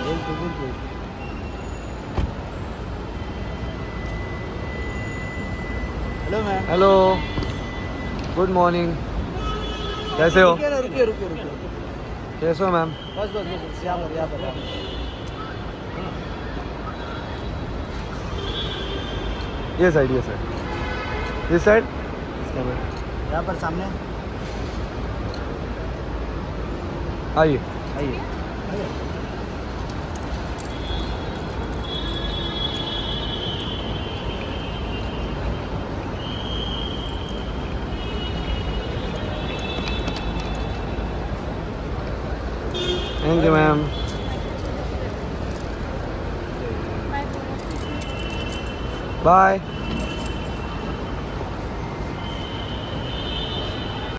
Hello ma'am. Hello, good morning. कैसे हो? रुकिए। कैसे हो मैम? बस यहाँ पर ये साइड इस साइड यहाँ पर सामने आइए। Thank you ma'am. बाय।